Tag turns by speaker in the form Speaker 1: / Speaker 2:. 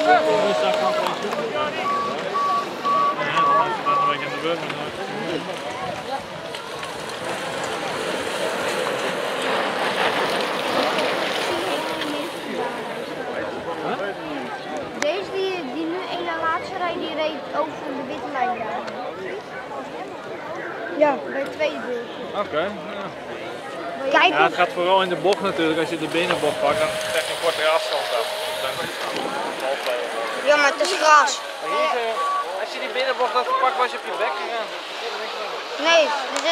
Speaker 1: Deze die nu één na laatste rijdt, die reed over de witte lijn. Ja, bij het tweede beurt.
Speaker 2: Oké.
Speaker 1: Kijk,
Speaker 2: Ja, het gaat vooral in de bocht natuurlijk. Als je de binnenbocht pakt, dan krijg je een kortere afstand af.
Speaker 1: ja, maar het is gras.
Speaker 2: Als je die binnenbocht had gepakt, was je op je bek gegaan.
Speaker 1: Nee,